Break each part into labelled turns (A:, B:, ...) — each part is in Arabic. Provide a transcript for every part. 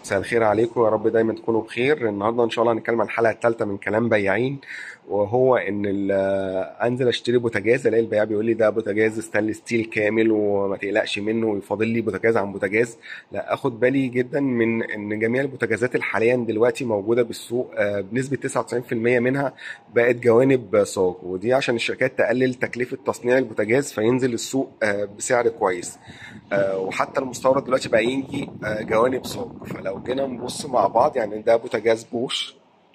A: مساء الخير عليكم، يا رب دايما تكونوا بخير. النهارده ان شاء الله هنتكلم عن الحلقه الثالثه من كلام بياعين، وهو ان انزل اشتري بوتاجاز الاقي البياع بيقول لي ده بوتاجاز ستانلس ستيل كامل وما تقلقش منه ويفاضل لي بوتاجاز عن بوتاجاز. لا، اخد بالي جدا من ان جميع البوتاجازات اللي حاليا دلوقتي موجوده بالسوق بنسبه 99% منها بقت جوانب صاج، ودي عشان الشركات تقلل تكلفه تصنيع البوتاجاز فينزل السوق بسعر كويس. وحتى المستورد دلوقتي بقى يجي جوانب صاج. فلو جينا نبص مع بعض، يعني ده بوتاجاز بوش،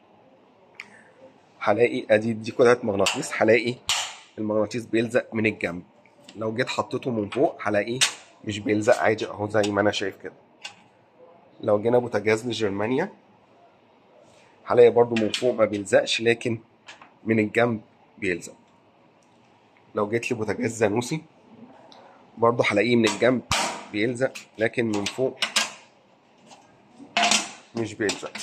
A: هلاقي ادي دي كلها مغناطيس، هلاقي المغناطيس بيلزق من الجنب. لو جيت حطيته من فوق هلاقيه مش بيلزق عادي اهو زي ما انا شايف كده. لو جينا بوتاجاز لجرمانيا هلاقي برضو من فوق ما بيلزقش، لكن من الجنب بيلزق. لو جيت لي بوتاجاز زانوسي برضو هلاقيه من الجنب بيلزق، لكن من فوق مش بيلزق.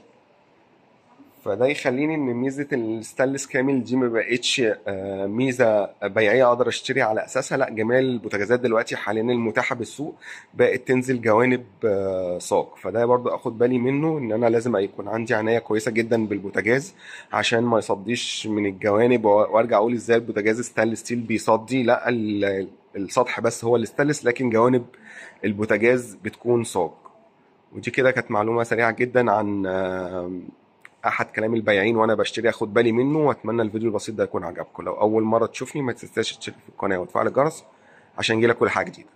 A: فده يخليني ان ميزه الستانلس كامل دي ما بقتش ميزه بيعيه اقدر اشتري على اساسها. لا، جميع البوتاجازات دلوقتي حاليا المتاحه بالسوق بقت تنزل جوانب صاج. فده برضو اخد بالي منه، ان انا لازم يكون عندي عنايه كويسه جدا بالبوتاجاز عشان ما يصديش من الجوانب وارجع اقول ازاي البوتاجاز ستانلس ستيل بيصدي. لا، السطح بس هو الستانلس، لكن جوانب البوتاجاز بتكون صاج. ودي كده كانت معلومة سريعة جدا عن احد كلام البياعين وانا بشتري اخد بالي منه. واتمنى الفيديو البسيط ده يكون عجبكم. لو اول مرة تشوفني ما تنساش تشترك في القناة وتفعل الجرس عشان يجيلك كل حاجة جديدة.